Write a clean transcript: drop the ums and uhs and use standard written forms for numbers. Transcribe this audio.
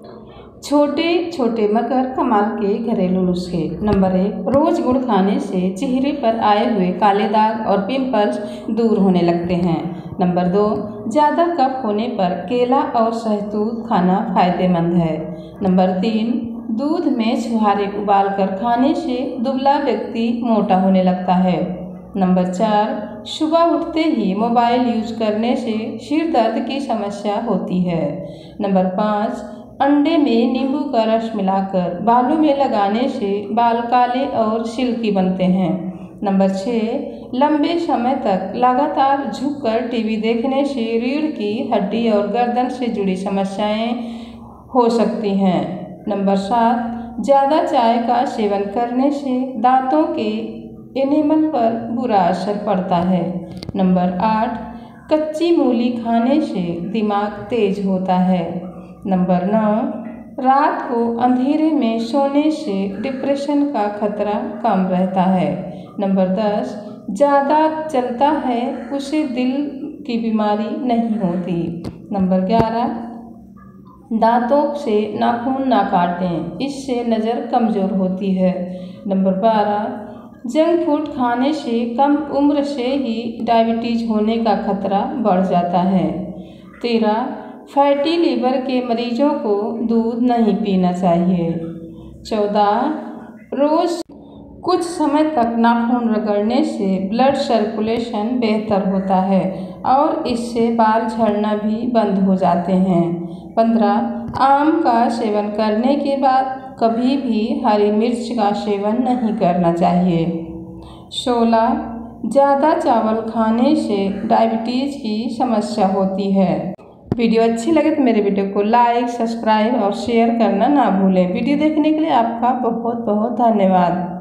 छोटे छोटे मगर कमाल के घरेलू नुस्खे। नंबर 1, रोज गुड़ खाने से चेहरे पर आए हुए काले दाग और पिंपल्स दूर होने लगते हैं। नंबर 2, ज़्यादा कफ होने पर केला और शहतूत खाना फायदेमंद है। नंबर 3, दूध में छुहारे उबालकर खाने से दुबला व्यक्ति मोटा होने लगता है। नंबर 4, सुबह उठते ही मोबाइल यूज करने से सिर दर्द की समस्या होती है। नंबर 5, अंडे में नींबू का रस मिलाकर बालों में लगाने से बाल काले और सिल्की बनते हैं। नंबर 6, लंबे समय तक लगातार झुककर टीवी देखने से रीढ़ की हड्डी और गर्दन से जुड़ी समस्याएं हो सकती हैं। नंबर 7, ज़्यादा चाय का सेवन करने से दांतों के एनेमल पर बुरा असर पड़ता है। नंबर 8, कच्ची मूली खाने से दिमाग तेज होता है। नंबर 9, रात को अंधेरे में सोने से डिप्रेशन का खतरा कम रहता है। नंबर 10, ज़्यादा चलता है उसे दिल की बीमारी नहीं होती। नंबर 11, दांतों से नाखून ना काटें, इससे नज़र कमज़ोर होती है। नंबर 12, जंक फूड खाने से कम उम्र से ही डायबिटीज होने का खतरा बढ़ जाता है। 13, फैटी लीवर के मरीजों को दूध नहीं पीना चाहिए। 14, रोज़ कुछ समय तक नाखून रगड़ने से ब्लड सर्कुलेशन बेहतर होता है और इससे बाल झड़ना भी बंद हो जाते हैं। 15, आम का सेवन करने के बाद कभी भी हरी मिर्च का सेवन नहीं करना चाहिए। 16, ज़्यादा चावल खाने से डायबिटीज़ की समस्या होती है। वीडियो अच्छी लगे तो मेरे वीडियो को लाइक, सब्सक्राइब और शेयर करना ना भूलें। वीडियो देखने के लिए आपका बहुत बहुत धन्यवाद।